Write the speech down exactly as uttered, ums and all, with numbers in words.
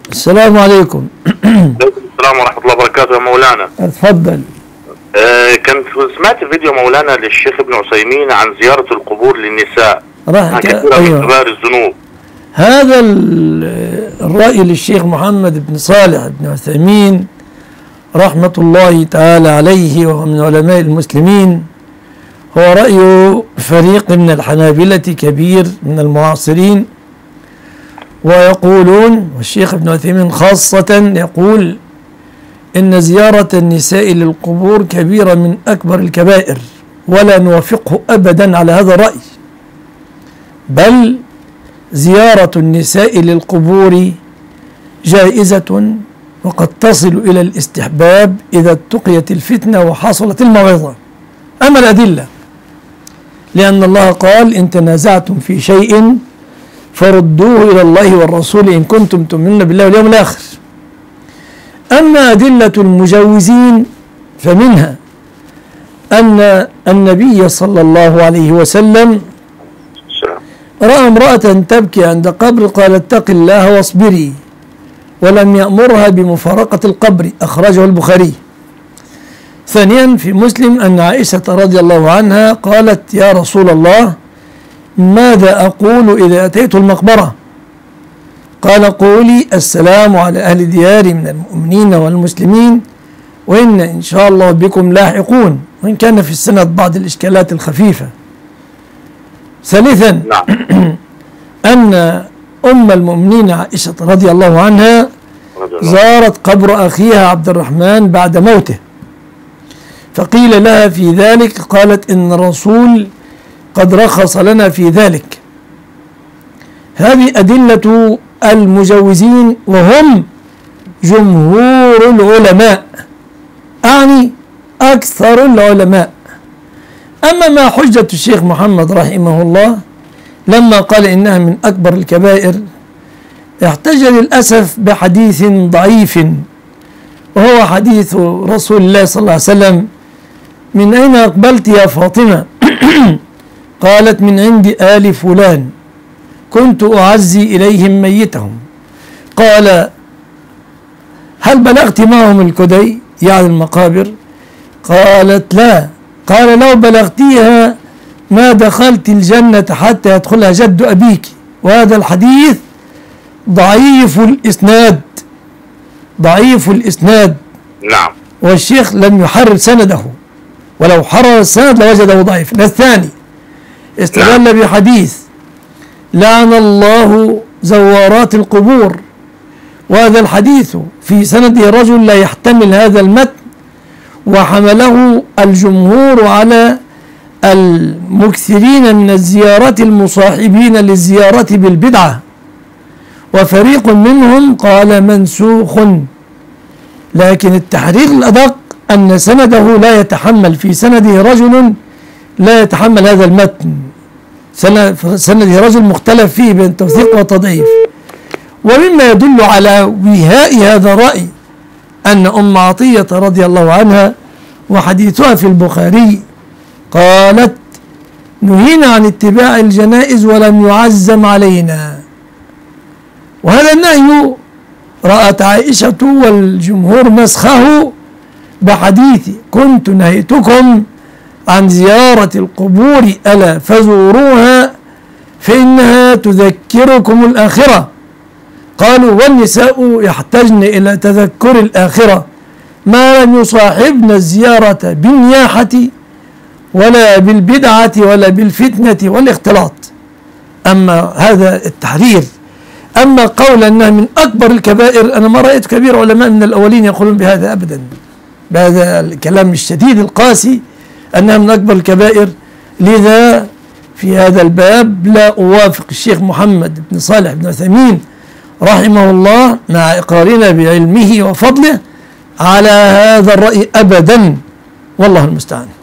السلام عليكم. عليكم السلام ورحمة الله وبركاته يا مولانا. اتفضل. آه كنت سمعت فيديو مولانا للشيخ ابن عثيمين عن زيارة القبور للنساء عن كثير أيوة. من كبار الذنوب. هذا الرأي للشيخ محمد بن صالح بن عثيمين رحمة الله تعالى عليه وهو من علماء المسلمين، هو رأي فريق من الحنابلة كبير من المعاصرين، ويقولون والشيخ ابن عثيمين خاصة يقول إن زيارة النساء للقبور كبيرة من أكبر الكبائر، ولا نوافقه أبدا على هذا الرأي، بل زيارة النساء للقبور جائزة وقد تصل إلى الاستحباب إذا اتقيت الفتنة وحصلت الموعظة. أما الأدلة لأن الله قال إن تنازعتم في شيء فردوه إلى الله والرسول إن كنتم تؤمنون بالله واليوم الآخر. أما أدلة المجوزين فمنها أن النبي صلى الله عليه وسلم رأى امرأة تبكي عند قبر قال اتق الله واصبري، ولم يأمرها بمفارقة القبر، أخرجه البخاري. ثانيا في مسلم أن عائشة رضي الله عنها قالت يا رسول الله ماذا أقول إذا أتيت المقبرة؟ قال قولي السلام على أهل ديار من المؤمنين والمسلمين وإن إن شاء الله بكم لاحقون، وإن كان في السند بعض الإشكالات الخفيفة. ثالثا أن أم المؤمنين عائشة رضي الله عنها زارت قبر أخيها عبد الرحمن بعد موته، فقيل لها في ذلك قالت إن الرسول قد رخص لنا في ذلك. هذه أدلة المجوزين وهم جمهور العلماء، أعني أكثر العلماء. أما ما حجة الشيخ محمد رحمه الله لما قال إنها من أكبر الكبائر، احتج للأسف بحديث ضعيف وهو حديث رسول الله صلى الله عليه وسلم من أين أقبلت يا فاطمة؟ قالت من عند آل فلان كنت أعزي إليهم ميتهم. قال هل بلغت معهم الكدي يعني المقابر؟ قالت لا. قال لو بلغتيها ما دخلت الجنة حتى يدخلها جد أبيك. وهذا الحديث ضعيف الإسناد، ضعيف الإسناد. نعم. والشيخ لم يحرر سنده، ولو حرر السند لوجده ضعيف. الثاني استدل نعم. بحديث لعن الله زوارات القبور، وهذا الحديث في سنده رجل لا يحتمل هذا المتن، وحمله الجمهور على المكثرين من الزيارة المصاحبين للزيارة بالبدعة، وفريق منهم قال منسوخ. لكن التحرير الأدق أن سنده لا يتحمل، في سنده رجل لا يتحمل هذا المتن، سنده رجل مختلف فيه بين توثيق وتضعيف. ومما يدل على وهاء هذا الرأي أن أم عطية رضي الله عنها وحديثها في البخاري قالت نهينا عن اتباع الجنائز ولم يعزم علينا. وهذا النهي رأت عائشة والجمهور مسخه بحديث كنت نهيتكم عن زيارة القبور ألا فزوروها فإنها تذكركم الآخرة. قالوا والنساء يحتجن إلى تذكر الآخرة ما لم يصاحبن الزيارة بالنياحة ولا بالبدعة ولا بالفتنة والاختلاط. أما هذا التحرير. أما قول أنها من أكبر الكبائر، أنا ما رأيت كبير علماء من الأولين يقولون بهذا أبدا، بهذا الكلام الشديد القاسي أنها من أكبر الكبائر. لذا في هذا الباب لا أوافق الشيخ محمد بن صالح بن عثيمين رحمه الله مع إقرارنا بعلمه وفضله على هذا الرأي أبدا، والله المستعان.